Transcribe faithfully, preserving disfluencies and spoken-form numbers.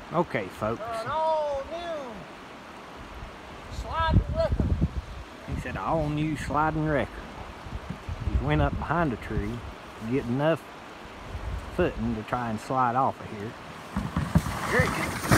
Okay, folks. An all new sliding record. He said all new sliding record. He went up behind a tree to get enough footing to try and slide off of here. Here he comes.